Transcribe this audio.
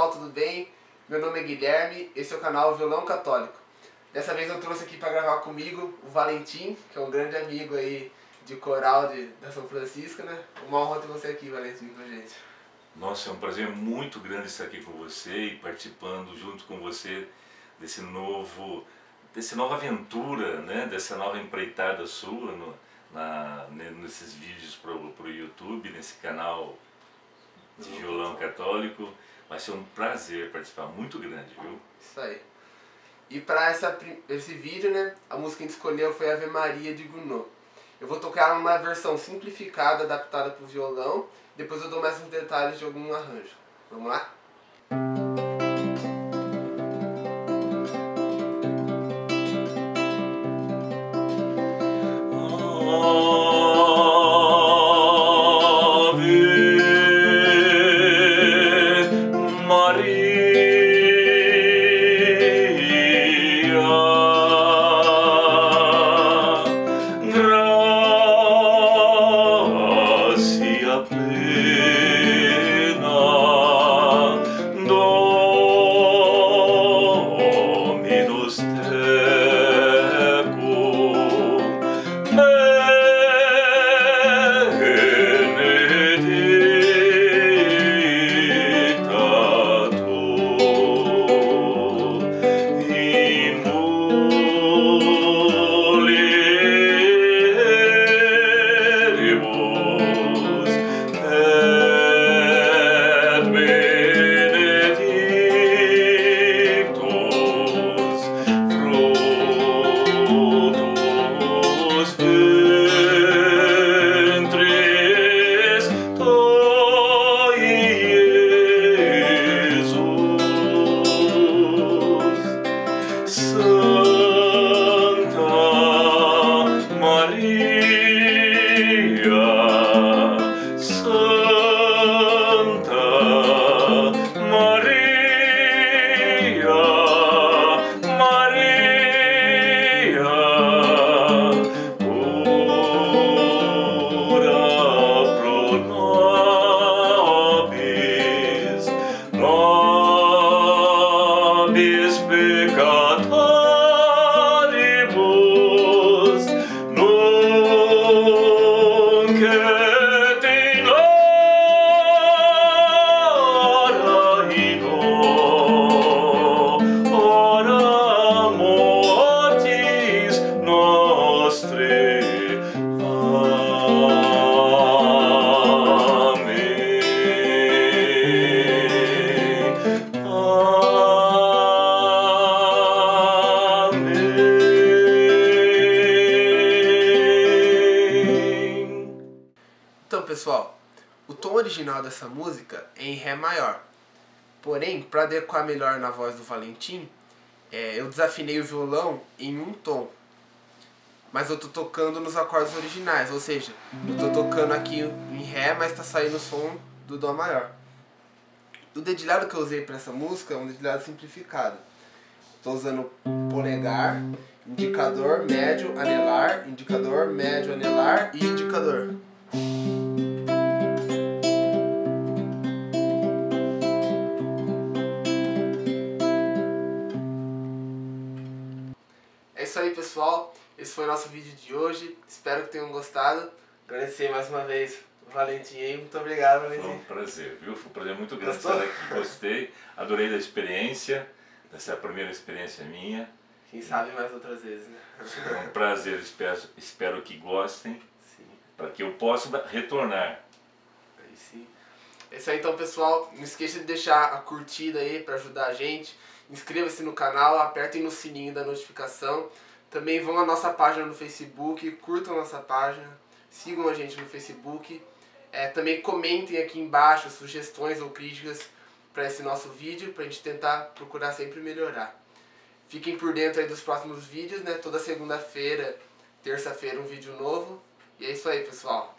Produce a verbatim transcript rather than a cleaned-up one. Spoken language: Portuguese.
pessoal, tudo bem? Meu nome é Guilherme, esse é o canal Violão Católico. Dessa vez eu trouxe aqui para gravar comigo o Valentim, que é um grande amigo aí de coral de, da São Francisco, né? Uma honra ter você aqui, Valentim, com a gente. Nossa, é um prazer muito grande estar aqui com você e participando junto com você desse novo, dessa nova aventura, né? Dessa nova empreitada sua no, na, nesses vídeos para o YouTube, nesse canal de violão católico. Vai ser um prazer participar, muito grande, viu? Isso aí. E para esse vídeo, né, a música que a gente escolheu foi Ave Maria de Gounod. Eu vou tocar uma versão simplificada, adaptada para o violão. Depois eu dou mais uns detalhes de algum arranjo. Vamos lá? Então, pessoal, o tom original dessa música é em Ré maior. Porém, para adequar melhor na voz do Valentim, é, eu desafinei o violão em um tom. Mas eu tô tocando nos acordes originais, ou seja, eu tô tocando aqui em Ré, mas tá saindo o som do Dó maior. O dedilhado que eu usei para essa música é um dedilhado simplificado. Estou usando polegar, indicador, médio, anelar, indicador, médio, anelar e indicador. É isso aí, pessoal. Esse foi o nosso vídeo de hoje. Espero que tenham gostado. Agradecer mais uma vez o Valentim aí. Muito obrigado, Valentim. Foi um prazer, viu? Foi um prazer muito grande Gostou? estar aqui. Gostei. Adorei da experiência. Essa é a primeira experiência minha. Quem sabe mais outras vezes, né? É um prazer. Espero, espero que gostem. Sim. Para que eu possa retornar. Aí sim. É isso aí, então, pessoal. Não esqueça de deixar a curtida aí para ajudar a gente. Inscreva-se no canal, apertem no sininho da notificação. Também vão à nossa página no Facebook, curtam a nossa página, sigam a gente no Facebook. É, também comentem aqui embaixo sugestões ou críticas para esse nosso vídeo, para a gente tentar procurar sempre melhorar. Fiquem por dentro aí dos próximos vídeos, né? Toda segunda-feira, terça-feira um vídeo novo. E é isso aí, pessoal.